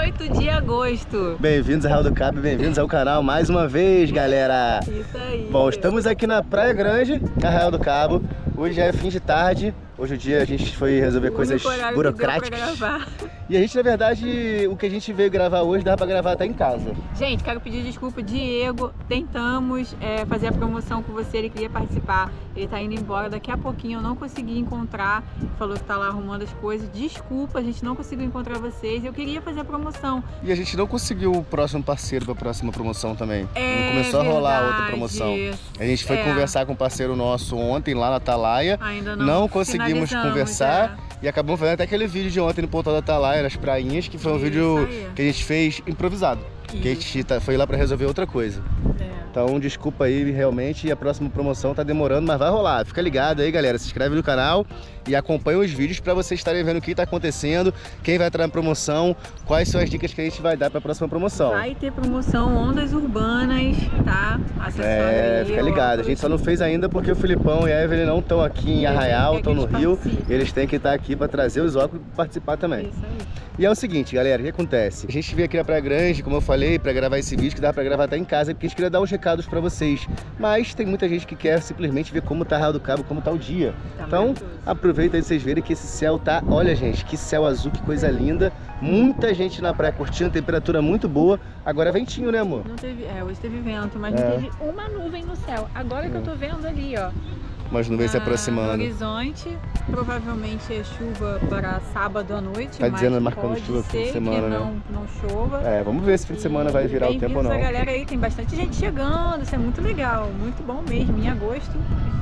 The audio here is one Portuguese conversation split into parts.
18 de agosto. Bem-vindos ao Arraial do Cabo, bem-vindos ao canal mais uma vez, galera. Isso aí. Bom, estamos aqui na Praia Grande, Arraial do Cabo. Hoje já é fim de tarde. Hoje o dia a gente foi resolver coisas burocráticas. E a gente, na verdade, o que a gente veio gravar hoje, dá pra gravar até em casa. Gente, quero pedir desculpa, Diego. Tentamos fazer a promoção com você, ele queria participar. Ele tá indo embora daqui a pouquinho, eu não consegui encontrar. Falou que tá lá arrumando as coisas. Desculpa, a gente não conseguiu encontrar vocês. Eu queria fazer a promoção. E a gente não conseguiu o próximo parceiro pra próxima promoção também. Não começou a rolar outra promoção. A gente foi conversar com um parceiro nosso ontem lá na Atalaia. Ainda não conseguimos conversar. E acabamos fazendo até aquele vídeo de ontem no Pontal da Atalaia, nas prainhas, que foi um vídeo que a gente fez improvisado. Que a gente foi lá pra resolver outra coisa. Então, desculpa aí, realmente, e a próxima promoção tá demorando, mas vai rolar. Fica ligado aí, galera, se inscreve no canal e acompanha os vídeos pra vocês estarem vendo o que tá acontecendo, quem vai entrar na promoção, quais são as dicas que a gente vai dar pra próxima promoção. Vai ter promoção Ondas Urbanas, tá? Acessório fica ligado. A gente só não fez ainda porque o Filipão e a Evelyn não estão aqui em Arraial, estão no Rio. Eles têm que estar aqui pra trazer os óculos e participar também. Isso aí. E é o seguinte, galera, o que acontece? A gente veio aqui na Praia Grande, como eu falei, pra gravar esse vídeo, que dá pra gravar até em casa, porque a gente queria dar uns recados pra vocês. Mas tem muita gente que quer simplesmente ver como tá Arraial do Cabo, como tá o dia. Então, aproveita aí vocês verem que esse céu tá... Olha, gente, que céu azul, que coisa linda. Muita gente na praia curtindo, temperatura muito boa. Agora é ventinho, né, amor? Não teve... hoje teve vento, mas não teve uma nuvem no céu. Agora que eu tô vendo ali, ó. Umas nuvens se aproximando. No horizonte, provavelmente é chuva para sábado à noite. Tá dizendo, marcando chuva fim de semana, né? Não chova. Vamos ver se fim de semana vai virar o tempo ou não. A galera aí, tem bastante gente chegando, isso é muito legal, muito bom mesmo, em agosto.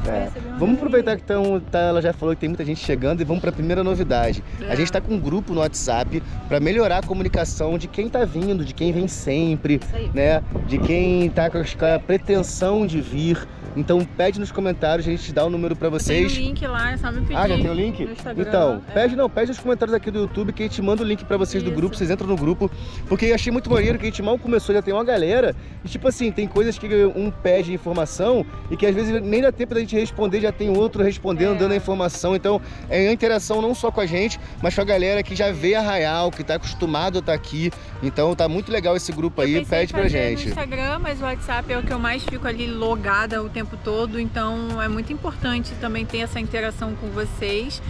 Vamos aproveitar que ela já falou que tem muita gente chegando e vamos para a primeira novidade. A gente tá com um grupo no WhatsApp para melhorar a comunicação de quem tá vindo, de quem vem sempre, né? De quem tá com a pretensão de vir. Então pede nos comentários, a gente dá o número pra vocês. Tem o link lá, é só me pedir. Já tem o link? No Instagram, então, pede nos comentários aqui do YouTube que a gente manda o link pra vocês do grupo, vocês entram no grupo. Porque eu achei muito maneiro que a gente mal começou, já tem uma galera. E tipo assim, tem coisas que um pede informação e que às vezes nem dá tempo da gente responder, já tem outro respondendo, dando a informação. Então é uma interação não só com a gente, mas com a galera que já vê Arraial, que tá acostumado a estar aqui. Então tá muito legal esse grupo aí, pede pra gente. No Instagram, mas o WhatsApp é o que eu mais fico ali logada o tempo todo, então é muito importante também ter essa interação com vocês.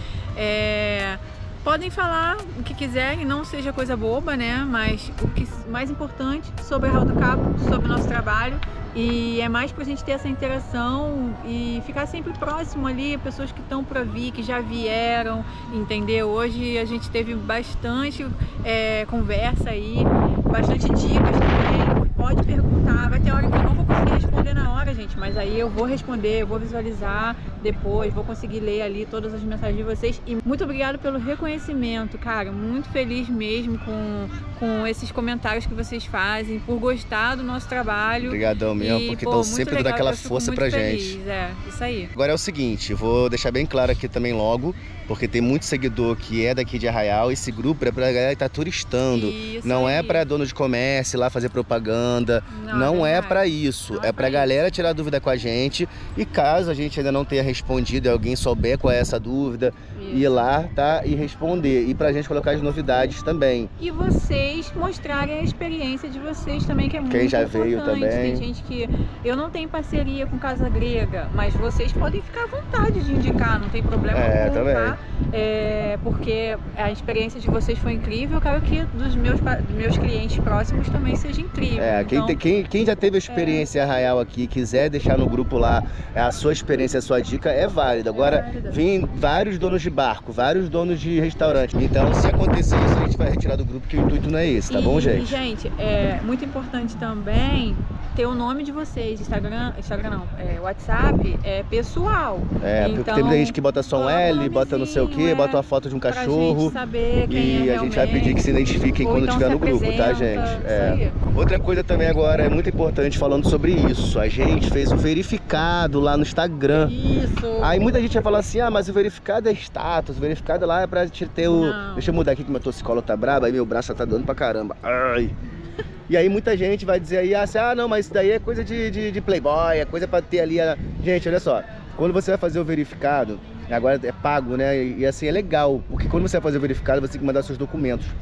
Podem falar o que quiserem, não seja coisa boba, né? Mas o que mais importante sobre Arraial do Cabo, sobre o nosso trabalho. E é mais pra gente ter essa interação e ficar sempre próximo ali, pessoas que estão pra vir, que já vieram, entendeu? Hoje a gente teve bastante conversa aí, bastante dicas também. Pode perguntar, vai ter hora que eu não vou conseguir responder na hora, gente, mas aí eu vou responder, eu vou visualizar depois, vou conseguir ler ali todas as mensagens de vocês. E muito obrigado pelo reconhecimento, cara, muito feliz mesmo com esses comentários que vocês fazem, por gostar do nosso trabalho. Obrigadão mesmo, porque estão sempre dando aquela força pra gente. Isso aí. Agora é o seguinte, vou deixar bem claro aqui também logo, porque tem muito seguidor que é daqui de Arraial, esse grupo é pra galera que tá turistando, não é pra dono de comércio ir lá fazer propaganda, não é pra isso, é pra galera tirar dúvida com a gente e caso a gente ainda não tenha respondido e alguém souber qual é essa dúvida, ir lá, tá, e responder, e pra gente colocar as novidades também. E vocês mostrarem a experiência de vocês também, que é muito importante. Quem já veio também. Tem gente que... Eu não tenho parceria com Casa Grega, mas vocês podem ficar à vontade de indicar, não tem problema algum, também. tá? Porque a experiência de vocês foi incrível, eu quero que dos meus clientes próximos também seja incrível. Então, quem já teve a experiência em Arraial aqui, quiser deixar no grupo lá a sua experiência, a sua dica, é válida. Agora, vem vários donos de barco, vários donos de restaurante. Então, se acontecer isso, a gente vai retirar do grupo, que o intuito não é esse, tá bom, gente? E, gente, é muito importante também ter o nome de vocês. Instagram não, WhatsApp é pessoal. Porque tem muita gente que bota só um L, bota não sei o que, bota uma foto de um cachorro. Gente saber quem e a gente vai pedir que se identifiquem quando estiver no grupo, tá, gente? Outra coisa também agora é muito importante falando sobre isso. A gente fez o verificado lá no Instagram. Isso. Aí muita gente vai falar assim, mas o verificado é status, o verificado lá é pra gente ter o... Não. Deixa eu mudar aqui que meu torcicolo tá brabo, aí meu braço tá dando pra caramba. Ai. E aí muita gente vai dizer aí, não, mas isso daí é coisa de playboy, é coisa pra ter ali... Gente, olha só, quando você vai fazer o verificado, agora é pago, né? E assim, é legal, porque quando você vai fazer o verificado, você tem que mandar seus documentos.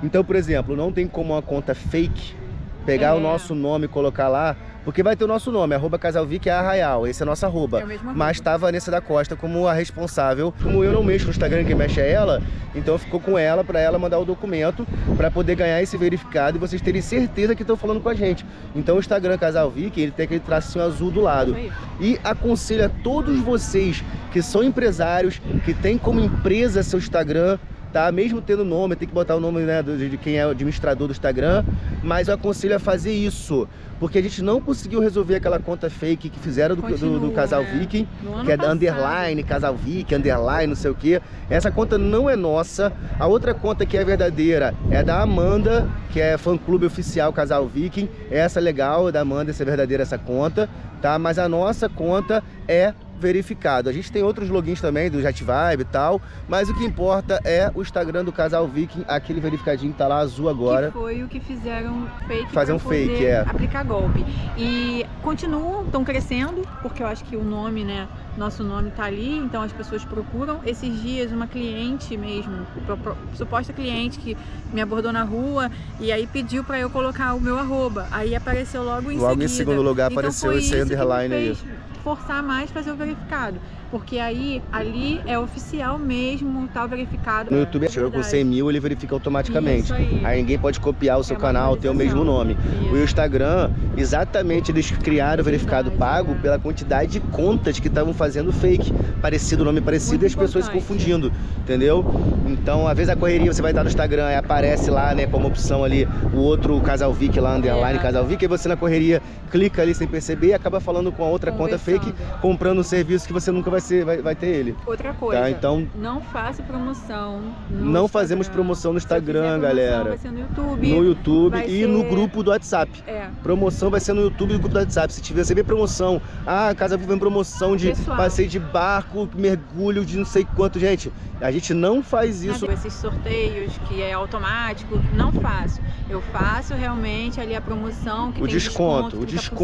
Então, por exemplo, não tem como uma conta fake pegar o nosso nome e colocar lá, porque vai ter o nosso nome, @casalvic é Arraial, esse é a nossa arroba. Mas tá a Vanessa da Costa como a responsável. Como eu não mexo no Instagram, quem mexe é ela, então ficou com ela, pra ela mandar o documento pra poder ganhar esse verificado e vocês terem certeza que estão falando com a gente. Então o Instagram Casalvic, ele tem aquele tracinho azul do lado. E aconselho a todos vocês que são empresários, que tem como empresa seu Instagram, tá? Mesmo tendo nome, tem que botar o nome, né, de quem é o administrador do Instagram, mas eu aconselho a fazer isso, porque a gente não conseguiu resolver aquela conta fake que fizeram do Casal Viking, que é da underline, Casal Viking, underline, não sei o que. Essa conta não é nossa. A outra conta que é verdadeira é da Amanda, que é fã-clube oficial Casal Viking. Essa é legal, é da Amanda, essa é verdadeira essa conta, tá? Mas a nossa conta é verificado. A gente tem outros logins também do JetVibe e tal, mas o que importa é o Instagram do Casal Viking, aquele verificadinho que tá lá azul agora. Que foi o que fizeram fake, fazer um fake, aplicar golpe. E continuam, estão crescendo, porque eu acho que o nome, né, nosso nome tá ali, então as pessoas procuram. Esses dias uma cliente mesmo, suposta cliente que me abordou na rua e aí pediu para eu colocar o meu arroba. Aí apareceu logo em seguida. Logo em segundo lugar apareceu esse underline aí. Forçar mais fazer o verificado, porque aí ali é oficial mesmo, tá verificado. No YouTube chegou com 100 mil, ele verifica automaticamente. Aí ninguém pode copiar o seu canal, ter o mesmo nome. O Instagram, exatamente, eles criaram o verificado pago pela quantidade de contas que estavam fazendo fake, parecido, nome parecido, e as pessoas se confundindo, entendeu? Então, às vezes a correria, você vai estar no Instagram e aparece lá, né, como opção ali, o outro Casal Vic lá, underline Casal Vic, e você na correria clica ali sem perceber e acaba falando com a outra conta fake, comprando um serviço que você nunca vai ter ele. Outra coisa, tá? Então, não faça promoção no Não Instagram. Fazemos promoção no Instagram, galera. Vai ser no YouTube. No YouTube e ser... no grupo do WhatsApp. Promoção vai ser no YouTube e no grupo do WhatsApp. Se tiver, você vê promoção, Casa Viva em promoção de passeio de barco, mergulho de não sei quanto, gente. A gente não faz isso. Esses sorteios que é automático, não faço. Eu faço realmente ali a promoção que o tem desconto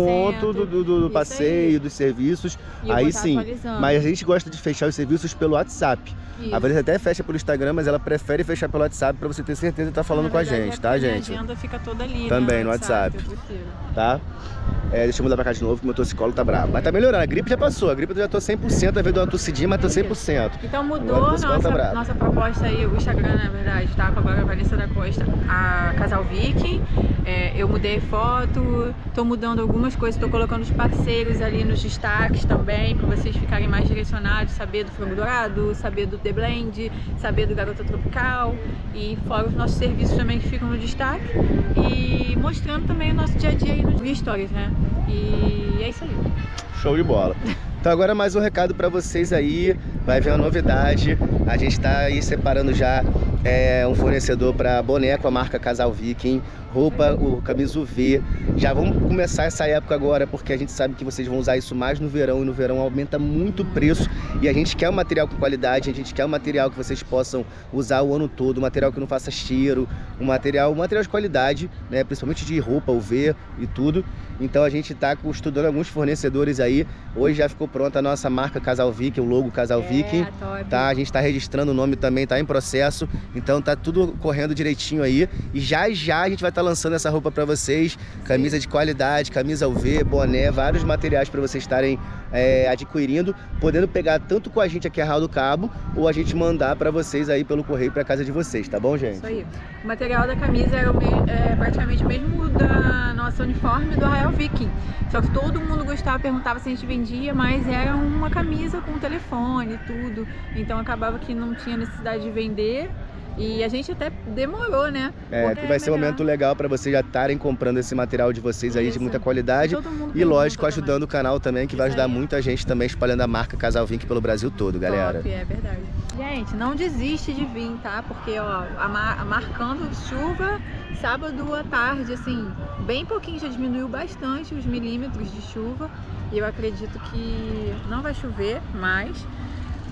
do passeio, dos serviços. Aí sim, mas a gente gosta de fechar os serviços pelo WhatsApp. A Vanessa até fecha pelo Instagram, mas ela prefere fechar pelo WhatsApp pra você ter certeza de estar falando com a gente, tá, gente? A agenda fica toda ali, também no WhatsApp, tá? Deixa eu mudar pra cá de novo, que meu toxicólogo tá bravo. Mas tá melhorando, a gripe já passou, a gripe eu já tô 100%, às vezes dou uma tossidinha, mas tô 100%. Então mudou nossa proposta aí, o Instagram, na verdade, tá? Agora a Vanessa da Costa, a Casal Viking. Eu mudei foto, tô mudando algumas coisas, tô colocando os parceiros ali nos destaques também, pra vocês ficarem mais direcionados, saber do frango dourado, saber do The Blend, saber do Garota Tropical, e fora os nossos serviços também que ficam no destaque, e mostrando também o nosso dia a dia aí nos stories, né? E é isso aí. Show de bola. Então agora mais um recado para vocês aí, vai vir uma novidade, a gente tá aí separando já um fornecedor para boneco, a marca Casal Viking, roupa, o camisa UV. Já vamos começar essa época agora, porque a gente sabe que vocês vão usar isso mais no verão, e no verão aumenta muito o preço, e a gente quer um material com qualidade, a gente quer um material que vocês possam usar o ano todo, um material que não faça cheiro, um material de qualidade, né, principalmente de roupa, UV e tudo. Então a gente tá estudando alguns fornecedores aí. Hoje já ficou pronta a nossa marca Casal Viking, o logo Casal Viking, tá? A gente tá registrando o nome também, tá em processo, então tá tudo correndo direitinho aí, e já a gente vai estar lançando essa roupa para vocês, camisa de qualidade, camisa UV, boné, vários materiais para vocês estarem adquirindo, podendo pegar tanto com a gente aqui a Arraial do Cabo, ou a gente mandar para vocês aí pelo correio para casa de vocês, tá bom, gente? Isso aí. O material da camisa era praticamente o mesmo da nossa uniforme do Arraial Viking, só que todo mundo gostava, perguntava se a gente vendia, mas era uma camisa com telefone e tudo, então acabava que não tinha necessidade de vender. E a gente até demorou, né? Vai ser um momento legal para vocês já estarem comprando esse material de vocês aí de muita qualidade. E lógico, ajudando o canal também, que vai ajudar muita gente também espalhando a marca Casal Viking pelo Brasil todo, galera. É verdade. Gente, não desiste de vir, tá? Porque, ó, marcando chuva, sábado à tarde, assim, bem pouquinho, já diminuiu bastante os milímetros de chuva. E eu acredito que não vai chover mais.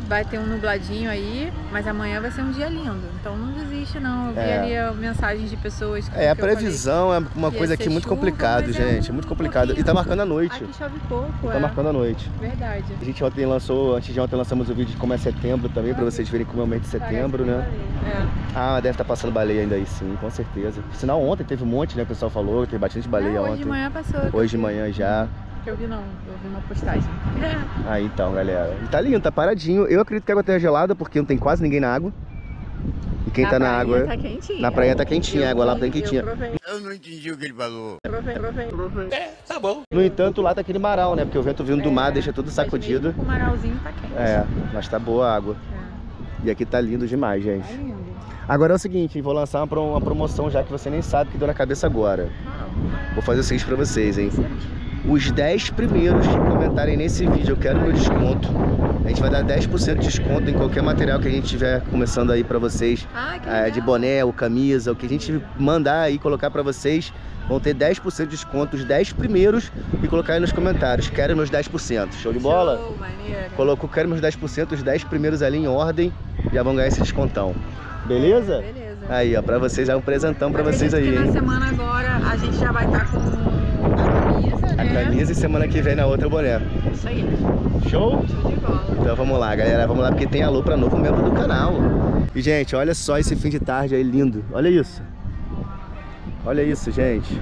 vai ter um nubladinho aí, mas amanhã vai ser um dia lindo. Então não desiste não. Eu vi ali mensagens de pessoas que a previsão é uma coisa aqui muito complicado, gente. É muito complicado. E tá marcando a noite. Aqui chove pouco, Tá marcando a noite. Verdade. A gente antes de ontem lançamos o vídeo de como é setembro também, pra vocês verem como é o mês de setembro, né? Ah, deve estar passando baleia ainda aí, sim, com certeza. Sinal, ontem teve um monte, né? O pessoal falou, teve bastante baleia ontem. Hoje de manhã passou. Hoje de manhã já. Eu vi não, eu vi uma postagem. Aí então, galera. E tá lindo, tá paradinho. Eu acredito que a água tá gelada porque não tem quase ninguém na água. E quem tá na água... Tá quentinha. Na praia tá quentinha, a água lá tá quentinha. Eu não entendi o que ele falou. Tá bom. No entanto, lá tá aquele marau, né? Porque o vento vindo do mar deixa tudo sacudido. O marauzinho tá quente. Mas tá boa a água. E aqui tá lindo demais, gente. Tá lindo. Agora é o seguinte, vou lançar uma promoção já que você nem sabe que deu na cabeça agora. Vou fazer o seguinte pra vocês, hein? Os 10 primeiros que comentarem nesse vídeo, eu quero meu desconto. A gente vai dar 10% de desconto em qualquer material que a gente tiver começando aí pra vocês. De boné, ou camisa, o que a gente mandar aí, colocar pra vocês. Vão ter 10% de desconto, os 10 primeiros, e colocar aí nos comentários. Quero meus 10%. Show de bola? Show, maneiro. Colocou, quero meus 10%, os 10 primeiros ali em ordem, já vão ganhar esse descontão. Beleza? Beleza. Aí, ó, pra vocês, é um presentão pra vocês aí, hein? Na semana agora a gente já vai estar com a camisa, né? A camisa e semana que vem na outra o boné. Isso aí. Show? Show de bola. Então vamos lá, galera. Vamos lá porque tem alô pra novo membro do canal. E, gente, olha só esse fim de tarde aí lindo. Olha isso. Olha isso, gente.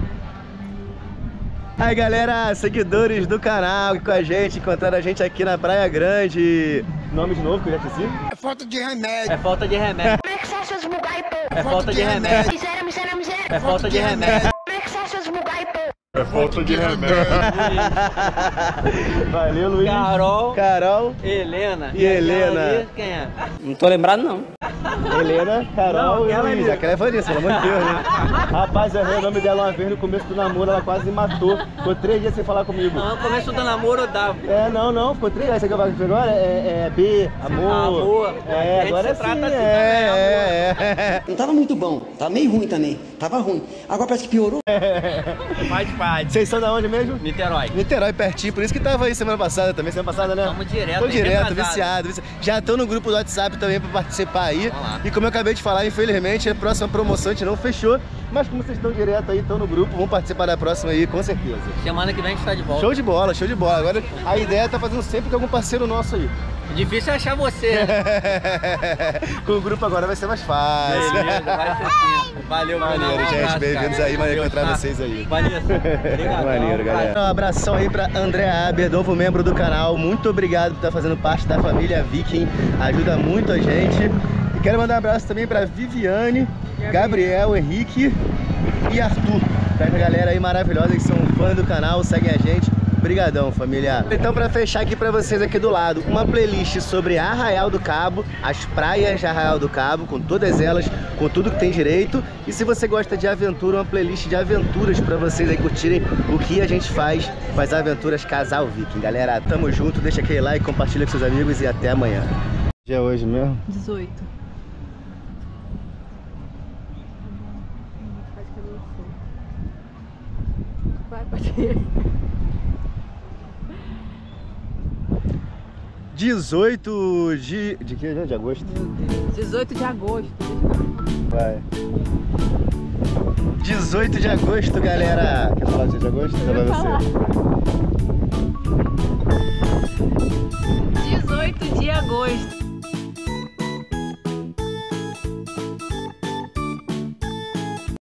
Aí, galera, seguidores do canal que com a gente, encontraram a gente aqui na Praia Grande. Nome de novo que eu já esqueci? É falta de remédio. É falta de remédio. Como é que são seus bugai, pô? É falta de remédio. Miséria. É falta de remédio. Como é que são seus bugai, pô? É falta de remédio. Valeu, Luiz. Carol. Helena. E Helena. Ali, quem é? Não tô lembrado, não. Helena, Carol e Luiz. Aquela é Vanessa, pelo amor de Deus, né? Rapaz, eu errei o nome dela uma vez no começo do namoro, ela quase me matou. Ficou 3 dias sem falar comigo. Não, no começo do namoro eu dava. Não, ficou 3 dias. Essa que eu falo agora é B, amor. Amor. Agora se sim, trata assim, Não tava muito bom, tava meio ruim também, tava ruim. Agora parece que piorou. Faz parte. Vocês são da onde mesmo? Niterói. Niterói, pertinho, por isso que tava aí semana passada também, semana passada, né? Tamo direto. Tô direto, viciado. Já tô no grupo do WhatsApp também pra participar aí. E como eu acabei de falar, infelizmente, a próxima promoção a gente não fechou. Mas como vocês estão direto aí, estão no grupo, vão participar da próxima aí, com certeza. Semana que vem a gente tá de volta. Show de bola, show de bola. Agora a ideia é tá fazendo sempre com algum parceiro nosso aí. Difícil é achar você. Com o grupo agora vai ser mais fácil. Beleza, vai ser sim. Valeu, maneiro, gente. Bem-vindos aí, maneiro encontrar vocês aí. Valeu. Obrigado. Maneiro, galera. Um abração aí pra André Aber, novo membro do canal. Muito obrigado por estar fazendo parte da família Viking. Ajuda muito a gente. E quero mandar um abraço também pra Viviane, Gabriel, Henrique e Arthur. Pra essa galera aí maravilhosa que são fã do canal, seguem a gente. Obrigadão, família. Então, pra fechar aqui pra vocês aqui do lado, uma playlist sobre Arraial do Cabo, as praias de Arraial do Cabo, com todas elas, com tudo que tem direito. E se você gosta de aventura, uma playlist de aventuras pra vocês aí curtirem o que a gente faz com as aventuras Casal Viking. Galera, tamo junto, deixa aquele like, compartilha com seus amigos e até amanhã. Dia é hoje mesmo? 18. Vai, pode 18 de que? De agosto? Meu Deus. 18 de agosto. Vai. 18 de agosto, galera. Quer falar de agosto? Então vai você. 18 de agosto.